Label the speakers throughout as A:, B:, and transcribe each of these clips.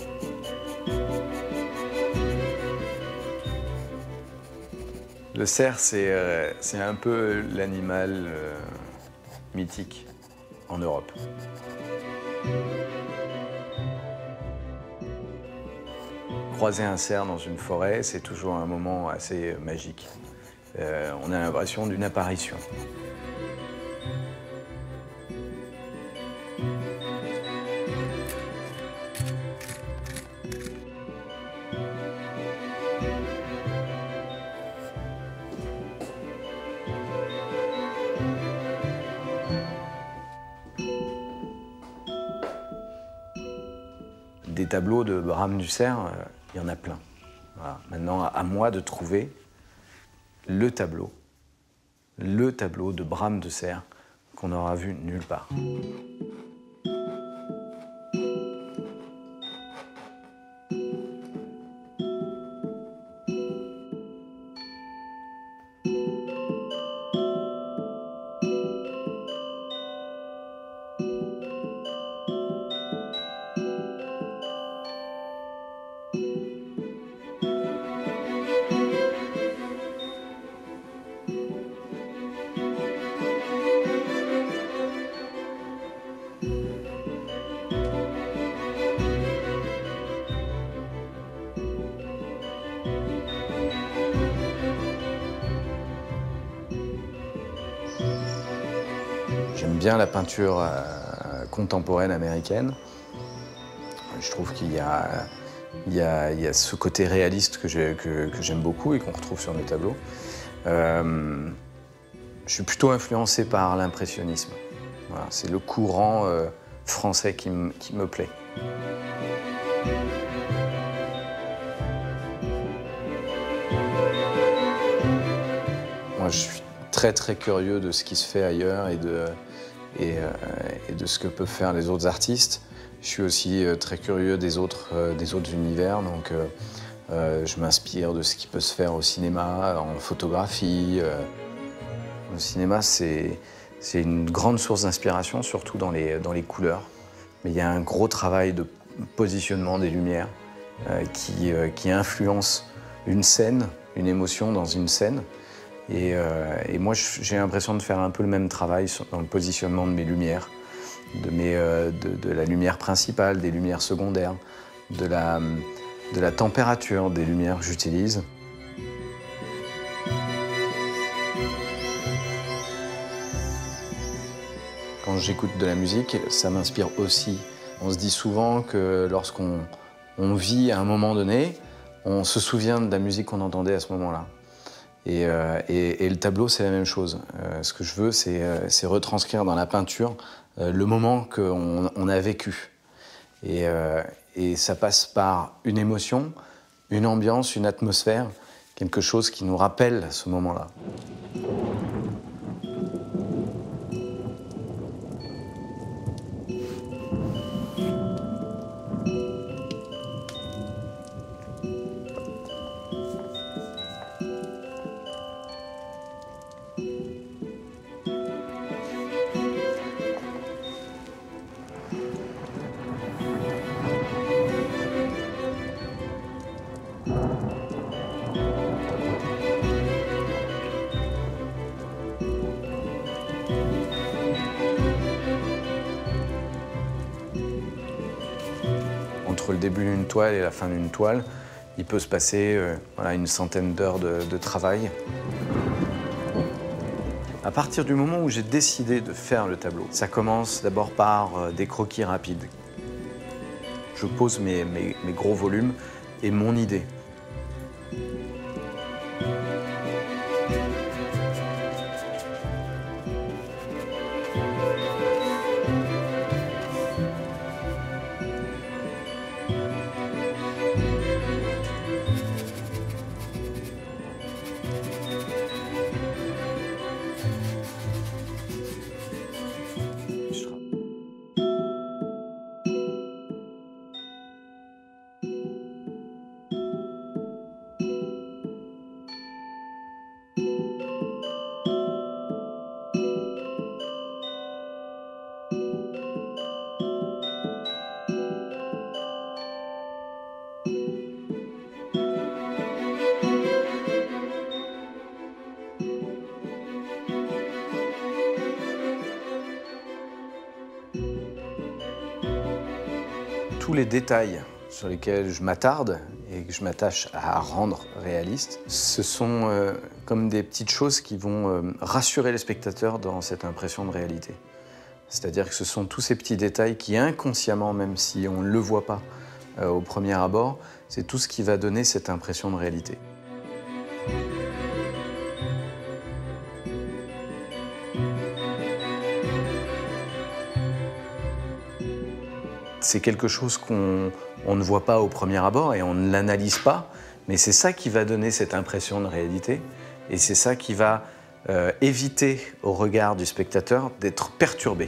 A: Le cerf, c'est un peu l'animal mythique en Europe. Croiser un cerf dans une forêt, c'est toujours un moment assez magique. On a l'impression d'une apparition. Des tableaux de Brame du cerf, il y en a plein. Voilà. Maintenant, à moi de trouver le tableau de Brame de cerf qu'on n'aura vu nulle part. J'aime bien la peinture contemporaine américaine. Je trouve qu'il y a ce côté réaliste que j'aime beaucoup et qu'on retrouve sur mes tableaux. Je suis plutôt influencé par l'impressionnisme. Voilà, c'est le courant français qui me plaît. Moi, je suis très curieux de ce qui se fait ailleurs et de ce que peuvent faire les autres artistes. Je suis aussi très curieux des autres univers, donc je m'inspire de ce qui peut se faire au cinéma, en photographie. Le cinéma, c'est une grande source d'inspiration, surtout dans les couleurs. Mais il y a un gros travail de positionnement des lumières qui influence une scène, une émotion dans une scène. Et moi, j'ai l'impression de faire un peu le même travail dans le positionnement de mes lumières, de la lumière principale, des lumières secondaires, de la température des lumières que j'utilise. Quand j'écoute de la musique, ça m'inspire aussi. On se dit souvent que lorsqu'on vit à un moment donné, on se souvient de la musique qu'on entendait à ce moment-là. Et le tableau, c'est la même chose. Ce que je veux, c'est retranscrire dans la peinture le moment qu'on a vécu. Et ça passe par une émotion, une ambiance, une atmosphère, quelque chose qui nous rappelle ce moment-là. Entre le début d'une toile et la fin d'une toile, il peut se passer voilà, une centaine d'heures de travail. À partir du moment où j'ai décidé de faire le tableau, ça commence d'abord par des croquis rapides. Je pose mes gros volumes et mon idée. tous les détails sur lesquels je m'attarde et que je m'attache à rendre réaliste, ce sont comme des petites choses qui vont rassurer les spectateurs dans cette impression de réalité. C'est-à-dire que ce sont tous ces petits détails qui inconsciemment, même si on ne le voit pas au premier abord, c'est tout ce qui va donner cette impression de réalité. C'est quelque chose qu'on ne voit pas au premier abord et on ne l'analyse pas, mais c'est ça qui va donner cette impression de réalité et c'est ça qui va éviter au regard du spectateur d'être perturbé.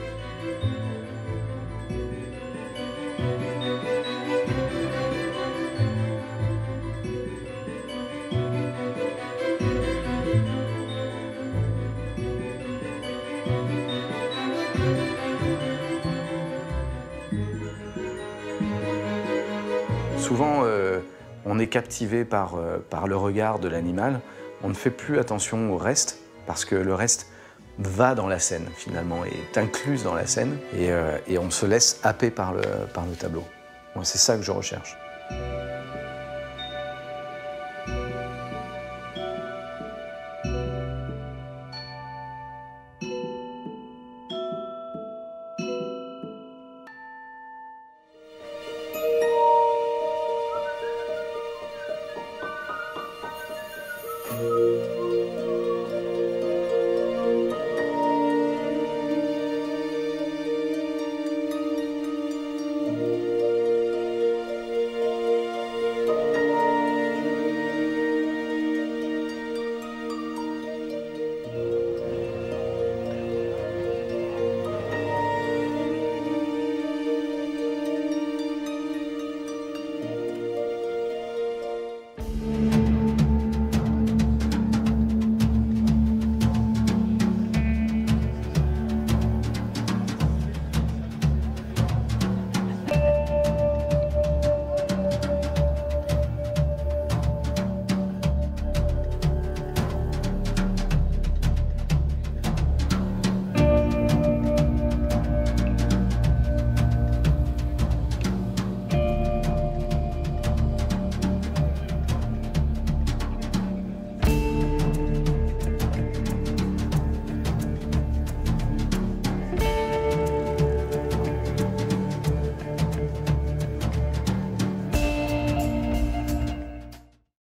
A: Souvent, on est captivé par le regard de l'animal. On ne fait plus attention au reste, parce que le reste va dans la scène, finalement, est inclus dans la scène, et on se laisse happer par le tableau. Moi, c'est ça que je recherche.